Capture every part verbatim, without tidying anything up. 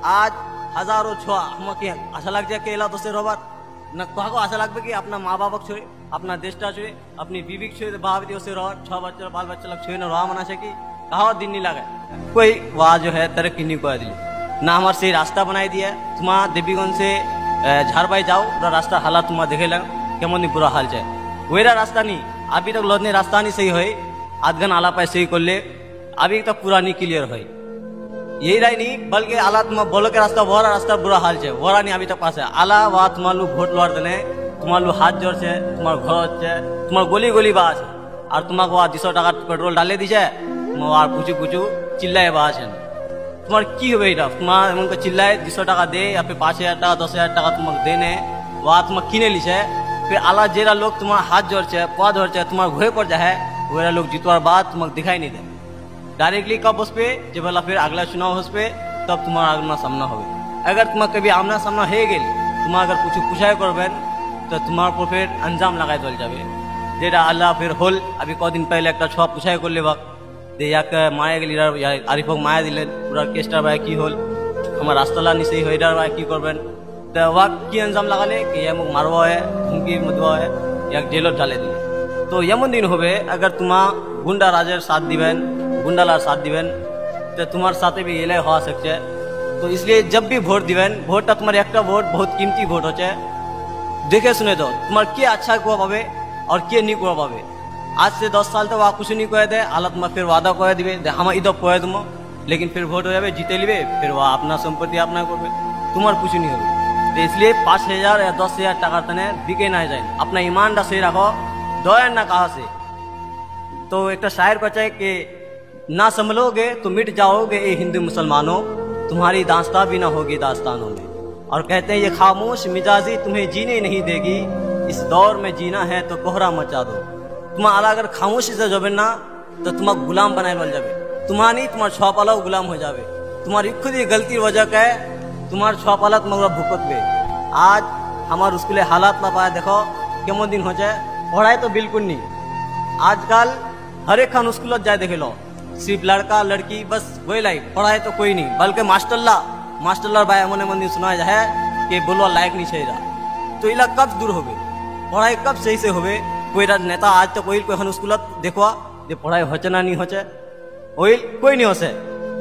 आज हजारों छोआ हमके आशा लग जाए केला तो से रोबर न को आशा लगबे कि अपना माँ बाप छोड़े अपना देशटा छोड़े अपनी बीवी छोड़े भाव दियो से रोर छह बच्चा बाल बच्चा लग छोड़े न रोहा मना से कि कहा दिन नहीं लगा कोई वहाँ जो है तरक्की नहीं कर दिली ना हमारे से रास्ता बनाई दिया तुम्हारा देवीगंज से झारबाई जाओ पूरा रास्ता हालात तुम्हारा देखे लग केमन नहीं बुरा हाल जाए वेरा रास्ता नहीं अभी तक लौटने रास्ता नहीं सही है आध घन आला पाए सही कर ले अभी तक पूरा नहीं क्लियर है यही रही नहीं बल्कि आला तुम बोलो के रास्ता वो रास्ता बुरा हाल है वो नहीं अभी तक पास है आला वहाँ तुम्हारू भोट लौट देने तुम्हारू हाथ जोर से तुम्हार घर है तुम्हार गोली गोली बास है और तुम्हारा वहाँ दुशो टका पेट्रोल डाले दीजिए वहाँ पूछू पूछू चिल्लाए बास है तुम्हार की हुए तुम्हारा उनको चिल्लाए दुशो टका दे या फिर पाँच हजार टका दस हजार टका तुम्हारे देने वहाँ तुम्हें किने लीजिए फिर आला जेरा लोग तुम्हारा हाथ जोड़ है पा जोड़ है तुम्हारे घोड़े पर जाए वेरा लोग जीतवार बाद तुम्हें दिखाई नहीं दे डायरेक्टली कब उस पे जब वाला फिर अगला चुनाव उस पे तब तुम्हारा आमना सामना हो अगर तुम्हें कभी आमना सामना है गेल तुम अगर कुछ पूछाए करबेन तो तुम्हारे पर फिर अंजाम लगाए दल जाए जेटा अल्लाह फिर होल अभी कौ दिन पहले एक छुआ पूछाए कर ले दे या माया गल आरिफक माया दिलें पूरा केसटा भाई की होल हमार रास्ता नहीं सही हो भाई की करबेन तो वहाँ की अंजाम लगाले कि ये मुख मारवा है धमकी मदवा है या जेलत डाले दिले तो यमन दिन होबे अगर तुम्हारा गुंडा राजेर साथ दिवेन गुंडालार साथ दिवेन तो तुम्हारे साथे भी ये हो सकते तो इसलिए जब भी वोट दिवेन वोटा तुम्हारे एक वोट बहुत कीमती वोट होचे देखे सुने दो तुम्हारे क्या अच्छा कुआ पावे और क्या नहीं कुआ पावे आज से दस साल तक वहाँ कुछ नहीं कहे दे हालत में फिर वादा कहे दिवे हम इधर कहे तुम लेकिन फिर वोट हो जाए जीते लिबे फिर वहाँ अपना संपत्ति अपना कर तुम्हार कुछ नहीं होगा तो इसलिए पाँच हजार या दस हजार टका तने बिके ना जाए अपना ईमान सही रखो दया ना कहा से तो एक शायर को चाहे कि ना संभलोगे तो मिट जाओगे ये हिंदू मुसलमानों तुम्हारी दास्तां भी ना होगी दास्तानों में और कहते हैं ये खामोश मिजाजी तुम्हें जीने नहीं देगी इस दौर में जीना है तो कोहरा मचा दो तुम आला अगर खामोशी से जबे ना तो तुम्हारा गुलाम बनाए बल जावे तुम्हारा नहीं तुम्हारा छुआपाला गुलाम हो जावे तुम्हारी खुद ही गलती वजह का है तुम्हारे छुआपाला तुम्हारा भुगत बे आज हमारे स्कूल हालात ना पाए देखो केमन दिन हो जाए पढ़ाई तो बिल्कुल नहीं आजकल हर एक खान स्कूल जाए देखे लो सिर्फ लड़का लड़की बस वही लाइफ पढ़ाई तो कोई नहीं बल्कि मास्टरला मास्टरला भाई मन मन सुना जाए कि बोलवा लायक नहीं चाहिए तो इला कब दूर होगे पढ़ाई कब सही से होगे कोई नेता आज तक वही कोई स्कूल देखवा जे पढ़ाई होचे ना नहीं होचे वही कोई नहीं होसे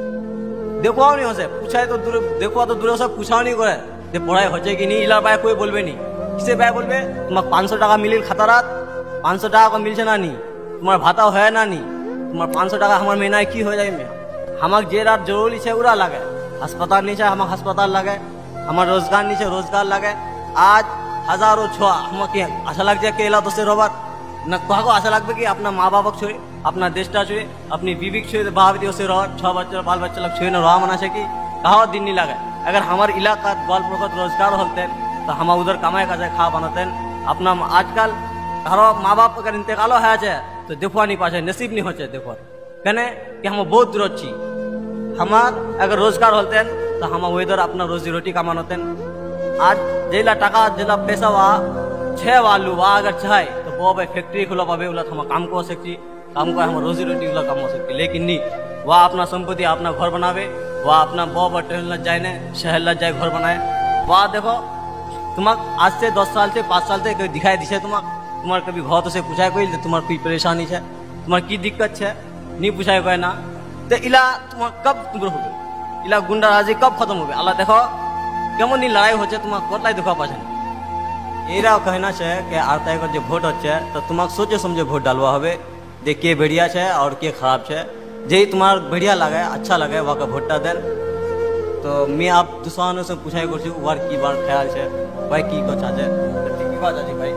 देखवाओ नहीं होसे पूछाए तो दूर देखवा तो दूर से पूछाओ नहीं करे जे पढ़ाई होचे कि नहीं इला भाई कोई बोलबे नहीं किसे भाई बोलबे तुम्हारा पाँच सौ टका मिलिल खाता रात पाँच सौ टका को मिलছে ना नहीं तुम्हारा भाता है ना नहीं तुम्हारा पाँच सौ टका हमारे महीना की हो जाए में हमारे जे रात जरूरी है उड़ा लगे अस्पताल नहीं चाहिए हमारे अस्पताल लगे हमारे रोजगार नहीं चाहिए रोजगार लगे आज हजारों छुआ हमके आशा लग जाए केला तो से रोबर न को आशा लगबे कि अपना माँ बाप छोड़े अपना देशटा छोड़े अपनी बीवी छोड़े भाव दियो से रोर छह बच्चा बाल बच्चा लग छोड़े न रोहा मना से कि कहा दिन नहीं लगे अगर हमारे इलाका बाल प्रगत रोजगार होते तो हम उधर कमाए का जाए खा बनाते अपना आजकल घरों माँ बाप अगर इंतकालो है जाए तो देखवा नहीं पाचे नसीब नहीं होचे देखो कहने कि हम बहुत दूर अच्छी हमार अगर रोजगार होते तो हम उधर अपना रोजी रोटी कमाते आज जेला टका जेला पैसा वहाँ छः वालू वहाँ अगर चाहे तो वो भाई फैक्ट्री खुला पावे उला हम काम को सकती काम को हम रोजी रोटी उला कमा सकती लेकिन नहीं वह अपना संपत्ति अपना घर बनावे वह अपना बो ट्रेन लग जाए शहर लग जाए घर बनाए वहाँ देखो तुम्हारा आज से दस साल से पाँच साल से कोई दिखाई दी तुम्हारा तुम्हारे कभी घर तो से पूछाए कोई तुम्हारी कोई परेशानी है तुम्हारी की दिक्कत है नहीं पूछाए कोई ना तो इला तुम्हारा कब दूर हो गए इला गुंडाराजी कब खत्म हो गए अल्लाह देखो केमन नहीं लड़ाई हो तुम्हारा कोटलाई देखा पाचे एरा कहना है कि आरता जो भोट हो तो तुम्हारा सोचे समझे भोट डालवा हो जे के बढ़िया है और के खराब है जे तुम्हारा बढ़िया लगे अच्छा लगे वहाँ का भोटा दें तो मैं आप दूसरा से पूछाई कर की बार ख्याल है भाई की को चाचे की बात है भाई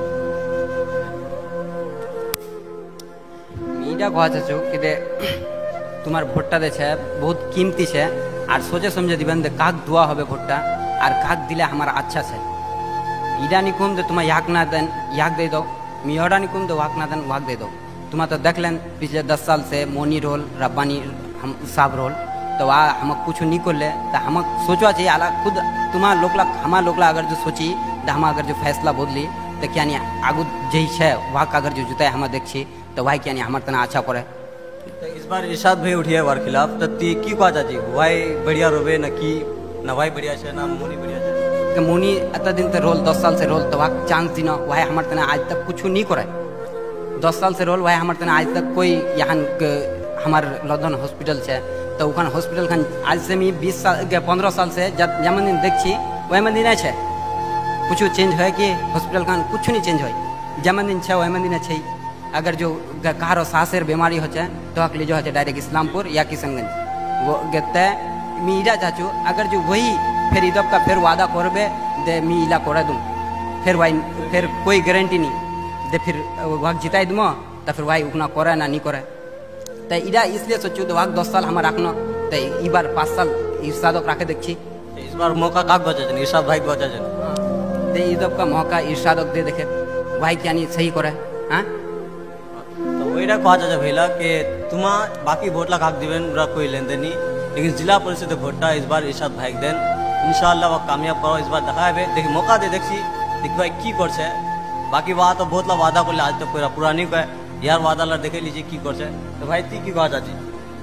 मीडिया कहा चाचू कि तुम्हार भोटा दे छे बहुत कीमती है और सोचे समझे दिबेन दे काक दुआ होबे भोटा और काक दिले हमारा अच्छा से इडा निकुम दे तुम्हारा याक ना देन याक दे दो मियोड़ा निकुम दे वाक ना देन वाक दे दो तुम्हारा तो देख लें पिछले दस साल से मोनी रोल रब्बानी हम साहब रोल तो वहाँ हम कुछ नहीं कर ले तो हम सोचवा चाहिए आला खुद तुम्हारा लोकला हमारा लोकला अगर जो सोची तो हम अगर जो फैसला बदली तो क्या नहीं आगू जही है वहाँ का अगर जो जुताए हम देखी तो वही क्या नहीं हमारे तना अच्छा पड़े तो इस बार इरशाद भाई उठिए वार खिलाफ तो ती की कहा चाची भाई बढ़िया रोबे न की ना भाई बढ़िया है ना मोनी बढ़िया है के मुनी एत दिन से रोल दस साल से रोल तो वहाँ चांस दिन वह हमारे तना आज तक कुछ नहीं करे। दस साल से रोल वह हमारे तना आज तक कोई यहाँ हमार लदन हॉस्पिटल से तो उखान हॉस्पिटल खान आज से मी बीस साल पंद्रह साल से जब जमन दिन देखी वह दिन नहीं है कुछ चेंज है कि हॉस्पिटल खान कुछ नहीं चेंज हो जमन दिन है वह दिन है। अगर जो कहारो सांसेर बीमारी होचे तो अकली जो है डायरेक्ट इस्लामपुर या किशनगंज वो गते मी इला चाचू अगर जो वही फिर इदब का फिर वादा करबे दे मी इला कर दूँ फिर वाई फिर कोई गारंटी नहीं दे फिर वहाँ जिताई दूँ तो फिर वाई उतना करे ना नहीं करे तो इरा इसलिए सोचू तो वहाँ दस साल हमारा रखना तो ई बार पाँच साल इर्शाद रखे देखी इस बार मौका काक बचा जन इरशाद भाई को बचा जन दे इदब का मौका इर्शाद दे देखे भाई क्या नहीं सही करे हाँ तो वहीटा कहा जा भैया कि तुमा बाकी भोटला काक दिवेन उरा कोई लेन देन नहीं लेकिन जिला परिषद भोटा इस बार इरशाद भाई देन इंशाल्लाह वो कामयाब करो इस बार दिखाए देखिए मौका दे देखी देख भाई की कर से बाकी वहाँ तो बहुत ला वादा कर आज तक पूरा पूरा नहीं कहे यार वादा ला देखे लीजिए की कर से तो भाई ती की कहा चाची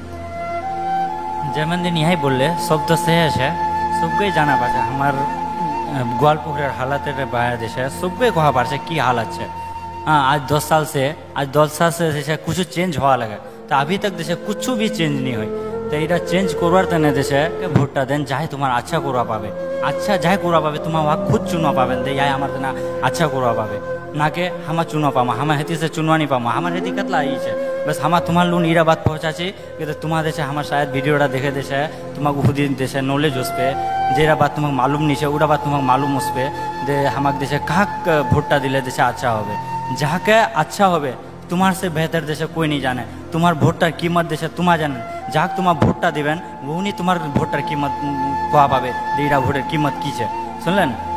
যেমন দিন ইহাই বললে সব তো সে আছে সবকেই জানা পারছে আমার গোয়ালপুরের হালাতের বাইরে দেশে সবকে কহা পারছে কি हाल আছে। हाँ आज दस साल से आज दस साल से जैसे कुछ चेंज हुआ लगे तो अभी तक जैसे कुछ भी चेंज नहीं हुई तो ये चेंज करवार तने जैसे भोटा देन चाहे तुम्हारा अच्छा करवा पावे अच्छा जाए करवा पावे तुम्हारा वहाँ खुद चुनवा पावे दे या हमारे तना अच्छा करवा पावे ना के हम चुनवा पामा हम हेती से चुनवा नहीं पामा हमारे हेती कतला आई है बस हम तुम्हार लोन इरा बात पहुँचा कि तो तुम्हारे जैसे हमारे शायद वीडियोटा देखे देसे तुम्हारा खुद जैसे नॉलेज उस पर जेरा बात तुम्हें मालूम नहीं है उड़ा बात तुम्हें मालूम उस पर दे हमारे जैसे कहाँ भोटा दिले जैसे अच्छा होवे जहाँ के अच्छा होवे तुम्हारे से बेहतर जैसे कोई नहीं जाने तुम्हार भोटार कीमत जैसे तुम्हारा जाने जहाँ तुम्हारा भोटा दिवेन वो नहीं तुम्हार भोटार कीमत खुआ पावे दीरा भोटर कीमत की है सुनलेन।